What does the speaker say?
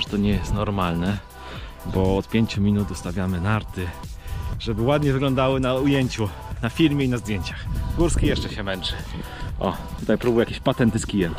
to nie jest normalne, bo od 5 minut ustawiamy narty, żeby ładnie wyglądały na ujęciu, na filmie i na zdjęciach. Górski jeszcze się męczy. O, tutaj próbuję jakieś patenty z kijem.